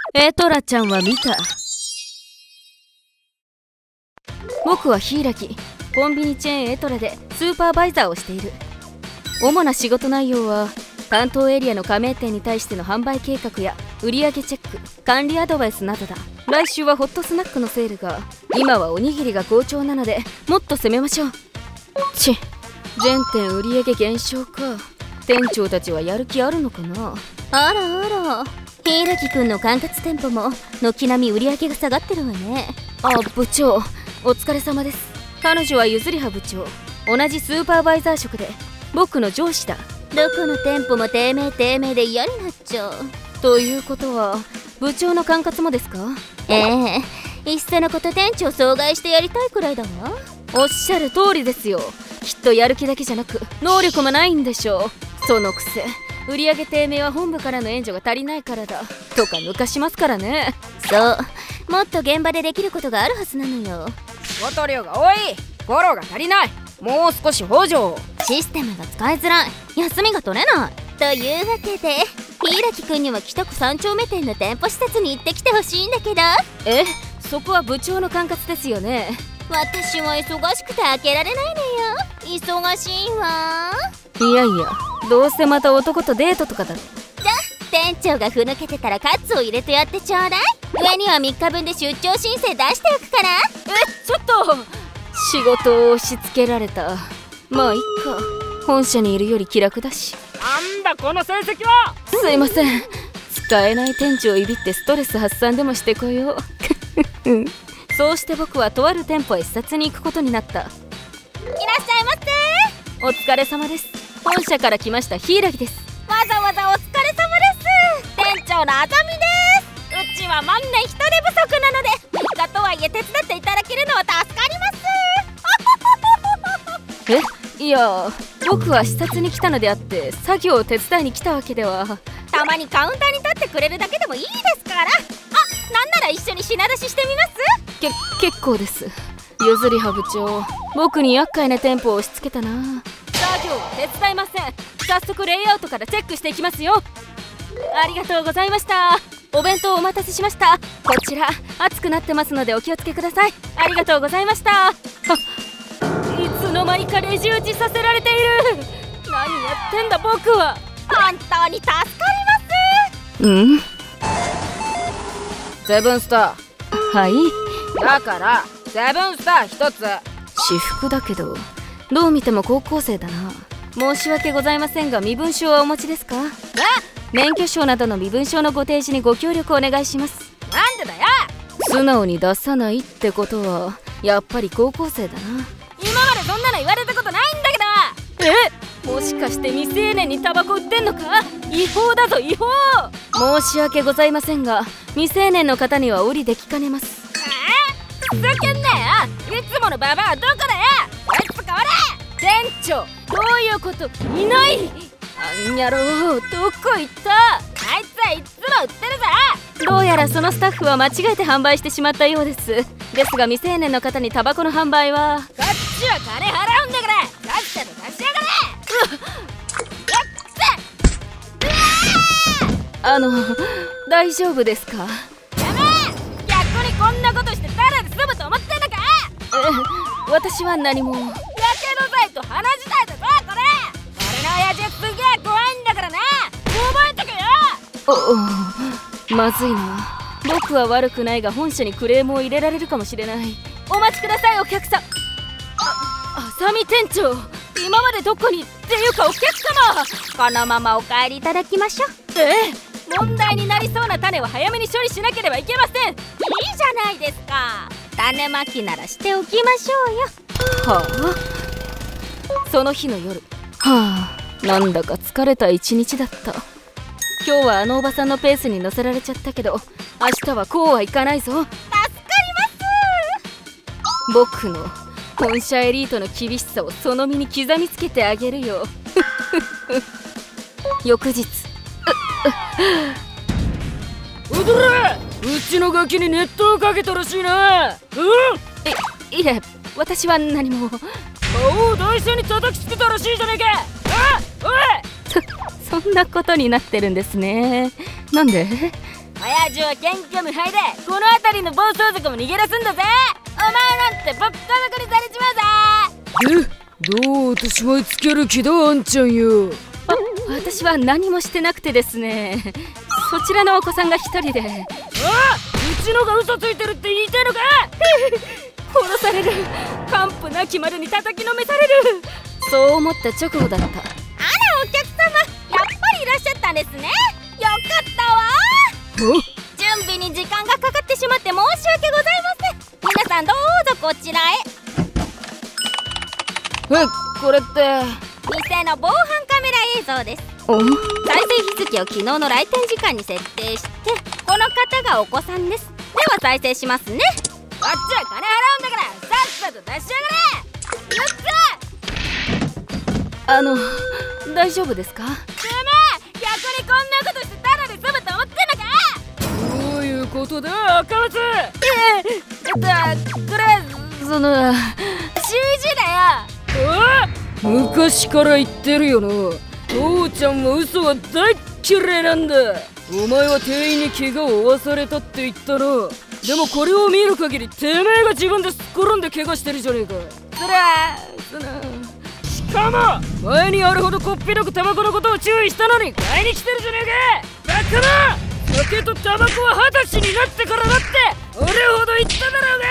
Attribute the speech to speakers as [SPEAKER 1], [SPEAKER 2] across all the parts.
[SPEAKER 1] エトラちゃんは見た。僕は柊、コンビニチェーンエトラでスーパーバイザーをしている。主な仕事内容は担当エリアの加盟店に対しての販売計画や売上チェック、管理アドバイスなどだ。来週はホットスナックのセールが、今はおにぎりが好調なのでもっと攻めましょう。全店売上減少か。店長たちはやる気あるのかな。
[SPEAKER 2] あらあら、柊くんの管轄店舗も軒並み売り上げが下がってるわね。
[SPEAKER 1] あ、部長お疲れ様です。彼女は譲り葉部長、同じスーパーバイザー職で僕の上司だ。
[SPEAKER 2] どこの店舗も低迷で嫌になっちゃう。
[SPEAKER 1] ということは部長の管轄もですか？
[SPEAKER 2] いっそのこと店長阻害してやりたいくらいだわ。
[SPEAKER 1] おっしゃる通りですよ。きっとやる気だけじゃなく能力もないんでしょう。そのくせ売上低迷は本部からの援助が足りないからだとか抜かしますからね。
[SPEAKER 2] そう、もっと現場でできることがあるはずなのよ。
[SPEAKER 3] 仕事量が多い、フォローが足りない、もう少し補助を。
[SPEAKER 2] システムが使いづらい、休みが取れない。というわけで柊くんには北区3丁目店の店舗施設に行ってきてほしいんだけど。
[SPEAKER 1] そこは部長の管轄ですよね。
[SPEAKER 2] 私は忙しくて開けられないのよ。忙しいわ。
[SPEAKER 1] いやいや、どうせまた男とデートとかだろ。
[SPEAKER 2] じゃ店長がふぬけてたらカツを入れてやってちょうだい。上には3日分で出張申請出しておくから。
[SPEAKER 1] ちょっと仕事を押し付けられた。まあいっか、本社にいるより気楽だし。
[SPEAKER 3] なんだこの成績は。
[SPEAKER 1] すいません、使えない店長をいびってストレス発散でもしてこよう。そうして僕はとある店舗へ視察に行くことになった。
[SPEAKER 2] いらっしゃいませ。
[SPEAKER 1] お疲れ様です。本社から来ました柊です。
[SPEAKER 2] わざわざお疲れ様です。店長のあざみです。うちは万年人手不足なので3日とはいえ手伝っていただけるのは助かります。
[SPEAKER 1] いや、僕は視察に来たのであって作業を手伝いに来たわけでは。
[SPEAKER 2] たまにカウンターに立ってくれるだけでもいいですから。なんなら一緒に品出ししてみます？
[SPEAKER 1] 結構です。譲り葉部長、僕に厄介な店舗を押し付けたな。作業は手伝いません。早速レイアウトからチェックしていきますよ。ありがとうございました。お弁当お待たせしました。こちら熱くなってますのでお気をつけください。ありがとうございました。いつの間にかレジ打ちさせられている。何やってんだ僕は。
[SPEAKER 2] 本当に助かり
[SPEAKER 1] ます。
[SPEAKER 3] セブンスター。
[SPEAKER 1] はい。
[SPEAKER 3] だからセブンスター1つ。
[SPEAKER 1] 私服だけどどう見ても高校生だな。申し訳ございませんが身分証はお持ちですか？免許証などの身分証のご提示にご協力お願いします。
[SPEAKER 3] なんでだよ。
[SPEAKER 1] 素直に出さないってことはやっぱり高校生だな。
[SPEAKER 3] 今までそんなの言われたことないんだけ
[SPEAKER 1] ど。もしかして未成年にタバコ売ってんのか？違法だぞ違法。申し訳ございませんが未成年の方には売りできかねます。
[SPEAKER 3] ふざけんなよ。いつものババアはどこだよ。こいつ変われ。
[SPEAKER 1] 店長、どういうこと？いない。あんやろう、どこ行った？
[SPEAKER 3] あいつはいつも売ってるぞ。
[SPEAKER 1] どうやらそのスタッフは間違えて販売してしまったようです。ですが未成年の方にタバコの販売は。
[SPEAKER 3] こっちは金払うんだからさっさと出しやがれ。
[SPEAKER 1] 大丈夫ですか？
[SPEAKER 3] やめ！逆にこんなことして誰で済むと思ってんのか？
[SPEAKER 1] 私は何も。
[SPEAKER 3] やけど剤と鼻血剤だぞこれ。俺の親父すげえ怖いんだからな。覚えとけよ。
[SPEAKER 1] まずいな。僕は悪くないが本社にクレームを入れられるかもしれない。お待ちくださいお客さん。あさみ店長、今までどこにっていうかお客様。
[SPEAKER 2] このままお帰りいただきましょう。
[SPEAKER 1] 問題になりそうな種は早めに処理しなければいけません。いい
[SPEAKER 2] じゃないですか。種まきならしておきましょうよ。
[SPEAKER 1] はあ。その日の夜、なんだか疲れた一日だった。今日はあのおばさんのペースに乗せられちゃったけど明日はこうはいかないぞ。
[SPEAKER 2] 助かります。
[SPEAKER 1] 僕の本社エリートの厳しさをその身に刻みつけてあげるよ。翌日。
[SPEAKER 3] おどれ、うちのガキに熱湯をかけたらしいな。
[SPEAKER 1] いえ、私は何も。
[SPEAKER 3] 顔を台車に叩きつけたらしいじゃねえか。おい、
[SPEAKER 1] そんなことになってるんですね。なんで？
[SPEAKER 3] 早親父は喧嘩無敗でこの辺りの暴走族も逃げ出すんだぜ。お前なんてボッコボコにされちまうぜ。
[SPEAKER 4] どう落とし前つける気だあんちゃんよ。
[SPEAKER 1] 私は何もしてなくてですね。そちらのお子さんが一人で。
[SPEAKER 3] うちのが嘘ついてるって言いたいのか。
[SPEAKER 1] 殺される。完膚なきまでに叩きのめされる。そう思った直後だった。
[SPEAKER 2] あらお客様、やっぱりいらっしゃったんですね。よかったわ。準備に時間がかかってしまって申し訳ございません。皆さんどうぞこちらへ。
[SPEAKER 1] これって
[SPEAKER 2] 店の防犯カメラ映像です。再生日付を昨日の来店時間に設定して、この方がお子さんです。では再生しますね。
[SPEAKER 3] こっちは金払うんだからさっさと出しやがれ。
[SPEAKER 1] 大丈夫ですか？
[SPEAKER 3] てめえ逆にこんなことしてただで済むと思ってんのか。
[SPEAKER 4] どういうことだ赤松。
[SPEAKER 3] これ
[SPEAKER 1] その
[SPEAKER 3] CG だよ。
[SPEAKER 4] 昔から言ってるよな。父ちゃんは嘘が大っ嫌いなんだ。お前は店員に怪我を負わされたって言ったな。でもこれを見る限りてめえが自分ですっ転んで怪我してるじゃねえか。しかも前にあれほどこっぴどくタバコのことを注意したのに買いに来てるじゃねえか。バカな。酒とタバコは20歳になってからだって俺ほど言っただろうが。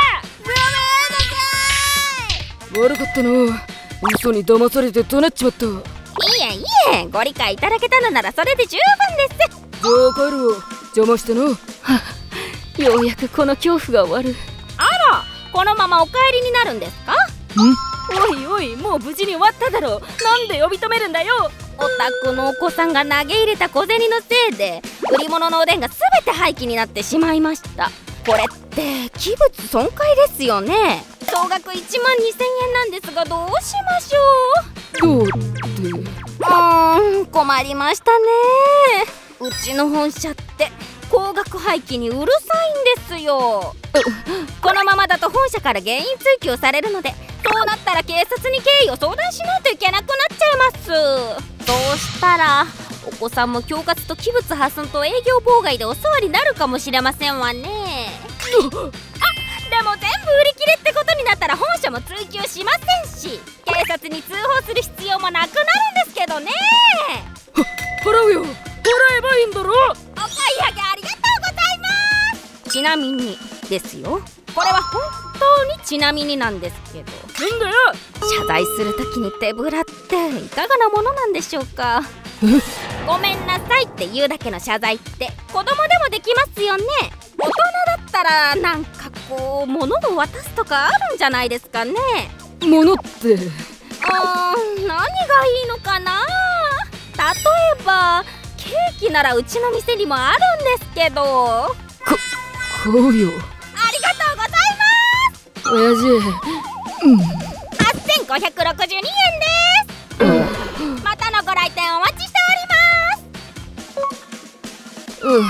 [SPEAKER 4] 悪かったな。嘘に騙されて怒鳴っちまった。
[SPEAKER 2] いえいえ、ご理解いただけたのならそれで十分です。
[SPEAKER 4] じゃあ帰るわ。邪魔してな。
[SPEAKER 1] ようやくこの恐怖が終わる。
[SPEAKER 2] あら、このままお帰りになるんですか？
[SPEAKER 1] おいおい、もう無事に終わっただろう。なんで呼び止めるんだよ。
[SPEAKER 2] お宅のお子さんが投げ入れた小銭のせいで売り物のおでんが全て廃棄になってしまいました。これって器物損壊ですよね。総額1万2000円なんですが、どうしましょう。
[SPEAKER 4] どうって
[SPEAKER 2] 困りましたね。うちの本社って高額廃棄にうるさいんですよ。このままだと本社から原因追及されるので、そうなったら警察に経緯を相談しないといけなくなっちゃいます。そうしたらお子さんも恐喝と器物破損と営業妨害でお世話になるかもしれませんわね。でも全部売り切れってことになったら本社も追及しませんし、警察に通報する必要もなくなるんですけどね。
[SPEAKER 4] 払うよ。払えばいいんだろ。
[SPEAKER 2] お買い上げありがとうございます。ちなみにですよ、これは本当にちなみになんですけど、
[SPEAKER 4] なんだよ。
[SPEAKER 2] 謝罪するときに手ぶらっていかがなものなんでしょうか。ごめんなさいって言うだけの謝罪って子供でもできますよね。大人だったらなんかこう物を渡すとかあるんじゃないですかね。
[SPEAKER 4] 物って
[SPEAKER 2] 何がいいのかな。例えばケーキならうちの店にもあるんですけど。
[SPEAKER 4] 買うよ。
[SPEAKER 2] ありがとうございます。
[SPEAKER 4] 親父。
[SPEAKER 2] 8562円です。またのご来店お待ちしております。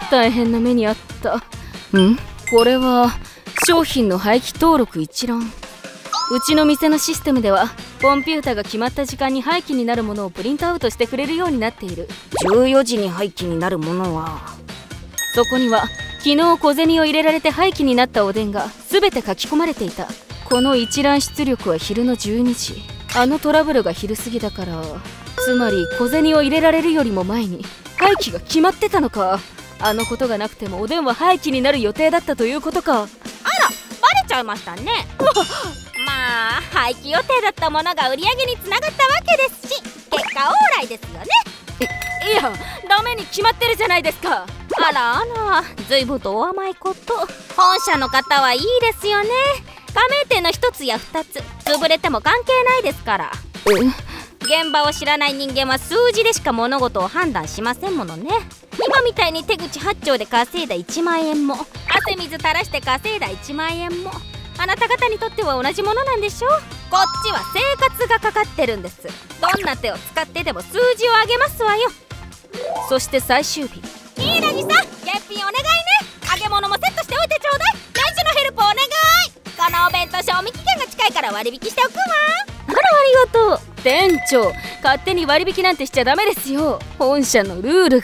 [SPEAKER 1] 大変な目にあった。これは商品の廃棄登録一覧。うちの店のシステムではコンピューターが決まった時間に廃棄になるものをプリントアウトしてくれるようになっている。14時に廃棄になるものは、そこには昨日小銭を入れられて廃棄になったおでんが全て書き込まれていた。この一覧出力は昼の12時。あのトラブルが昼過ぎだから、つまり小銭を入れられるよりも前に廃棄が決まってたのか。あのことがなくてもおでんは廃棄になる予定だったということか。
[SPEAKER 2] あら、バレちゃいましたね。まあ廃棄予定だったものが売り上げにつながったわけですし、結果オーライですよね。
[SPEAKER 1] いや、ダメに決まってるじゃないですか。
[SPEAKER 2] あらあら、ずいぶんとお甘いこと。本社の方はいいですよね。加盟店の1つや2つ潰れても関係ないですから。現場を知らない人間は数字でしか物事を判断しませんものね。今みたいに手口8丁で稼いだ1万円も、汗水垂らして稼いだ1万円も、あなた方にとっては同じものなんでしょ。こっちは生活がかかってるんです。どんな手を使ってでも数字を上げますわよ。
[SPEAKER 1] そして最終日。
[SPEAKER 2] 柊さん、月品お願いね。揚げ物もセットしておいてちょうだい。来週のヘルプお願い。このお弁当賞味期限が近いから割引しておくわ。
[SPEAKER 1] あら、ありがとう。店長、勝手に割引なんてしちゃダメですよ。本社のルールが。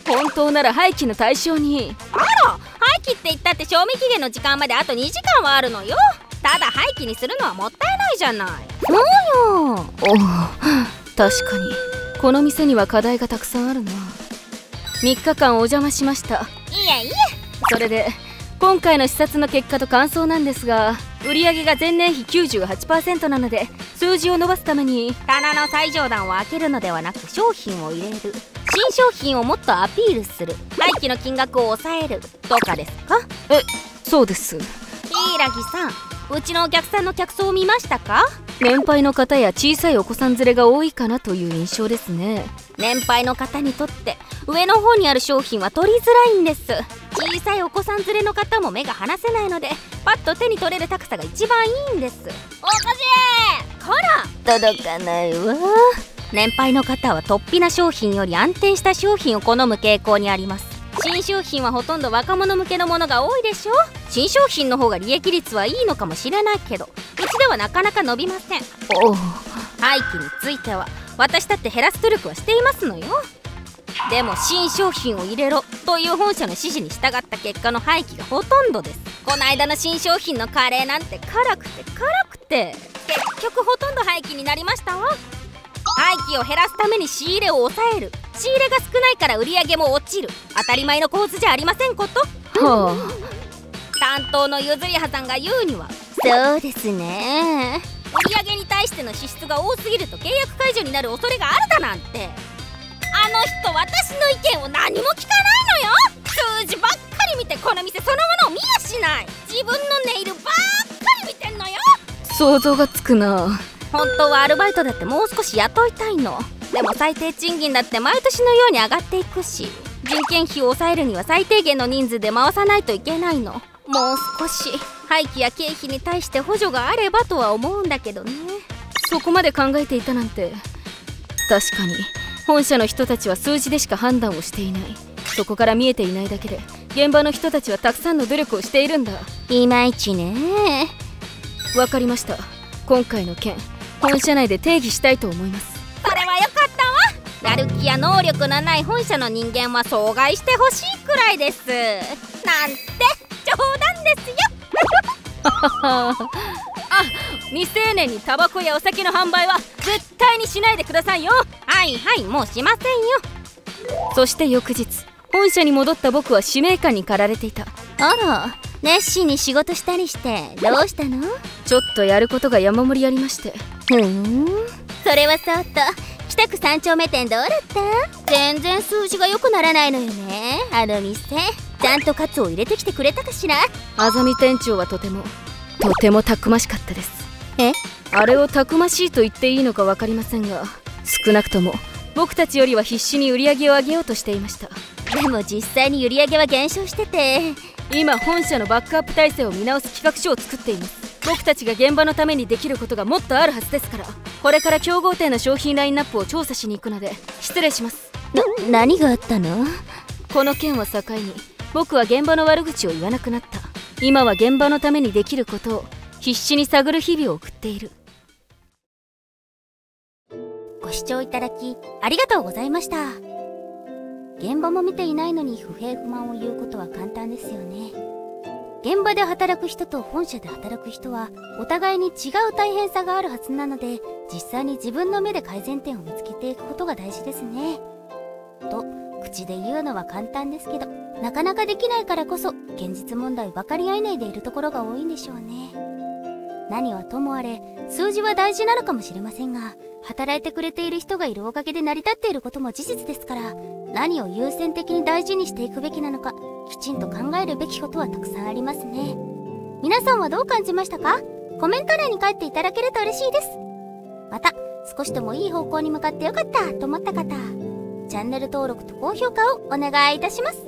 [SPEAKER 1] 本当なら廃棄の対象に。
[SPEAKER 2] あら、廃棄って言ったって賞味期限の時間まであと2時間はあるのよ。ただ廃棄にするのはもったいないじゃない。
[SPEAKER 1] そうよ。確かにこの店には課題がたくさんあるな。3日間お邪魔しました。
[SPEAKER 2] いえいえ。
[SPEAKER 1] それで今回の視察の結果と感想なんですが、売上が前年比 98% なので、数字を伸ばすために
[SPEAKER 2] 棚の最上段を開けるのではなく商品を入れる、新商品をもっとアピールする、廃棄の金額を抑えるとかですか？
[SPEAKER 1] そうです。
[SPEAKER 2] 柊さん、うちのお客さんの客層を見ましたか？
[SPEAKER 1] 年配の方や小さいお子さん連れが多いかなという印象ですね。
[SPEAKER 2] 年配の方にとって上の方にある商品は取りづらいんです。小さいお子さん連れの方も目が離せないので、パッと手に取れる高さが一番いいんです。おかしい、こら
[SPEAKER 1] 届かないわ。
[SPEAKER 2] 年配の方は突飛な商品より安定した商品を好む傾向にあります。新商品はほとんど若者向けのものが多いでしょ。新商品の方が利益率はいいのかもしれないけど、うちではなかなか伸びません。廃棄については私だって減らす努力はしていますのよ。でも新商品を入れろという本社の指示に従った結果の廃棄がほとんどです。この間の新商品のカレーなんて辛くて結局ほとんど廃棄になりましたわ。廃棄を減らすために仕入れを抑える、仕入れが少ないから売り上げも落ちる、当たり前の構図じゃありませんこと。担当のゆずりはさんが言うには、そうですね、売り上げに対しての支出が多すぎると契約解除になる恐れがあるだなんて。あの人、私の意見を何も聞かないのよ。数字ばっかり見てこの店そのものを見やしない。自分のネイルばっかり見てんのよ。
[SPEAKER 1] 想像がつくな。
[SPEAKER 2] 本当はアルバイトだってもう少し雇いたいの。でも最低賃金だって毎年のように上がっていくし、人件費を抑えるには最低限の人数で回さないといけないの。もう少し廃棄や経費に対して補助があればとは思うんだけどね。
[SPEAKER 1] そこまで考えていたなんて。確かに本社の人たちは数字でしか判断をしていない。そこから見えていないだけで、現場の人たちはたくさんの努力をしているんだ。
[SPEAKER 2] いまいちね。
[SPEAKER 1] わかりました。今回の件、本社内で定義したいと思います。
[SPEAKER 2] それはよかったわ。やる気や能力のない本社の人間は阻害してほしいくらいです。なんて冗談ですよ。
[SPEAKER 1] 未成年にタバコやお酒の販売は絶対にしないでくださいよ。
[SPEAKER 2] はいはい、もうしませんよ。
[SPEAKER 1] そして翌日、本社に戻った僕は使命感に駆られていた。
[SPEAKER 2] あら、熱心に仕事したりしてどうしたの？
[SPEAKER 1] ちょっとやることが山盛りありまして。
[SPEAKER 2] それはそうと、北区3丁目店どうだった？全然数字が良くならないのよね、あの店。ちゃんとカツを入れてきてくれたかしら？
[SPEAKER 1] あざみ店長はとてもたくましかったです。あれをたくましいと言っていいのか分かりませんが、少なくとも僕たちよりは必死に売り上げを上げようとしていました。
[SPEAKER 2] でも実際に売り上げは減少してて、
[SPEAKER 1] 今本社のバックアップ体制を見直す企画書を作っています。僕たちが現場のためにできることがもっとあるはずですから。これから競合店の商品ラインナップを調査しに行くので失礼します。
[SPEAKER 2] 何があったの？
[SPEAKER 1] この件を境に僕は現場の悪口を言わなくなった。今は現場のためにできることを必死に探る日々を送っている。
[SPEAKER 2] ご視聴いただきありがとうございました。現場も見ていないのに不平不満を言うことは簡単ですよね。現場で働く人と本社で働く人はお互いに違う大変さがあるはずなので、実際に自分の目で改善点を見つけていくことが大事ですね。と口で言うのは簡単ですけど、なかなかできないからこそ現実問題分かり合えないでいるところが多いんでしょうね。何はともあれ数字は大事なのかもしれませんが、働いてくれている人がいるおかげで成り立っていることも事実ですから、何を優先的に大事にしていくべきなのか、きちんと考えるべきことはたくさんありますね。皆さんはどう感じましたか？コメント欄に書いていただけると嬉しいです。また少しでもいい方向に向かってよかったと思った方、チャンネル登録と高評価をお願いいたします。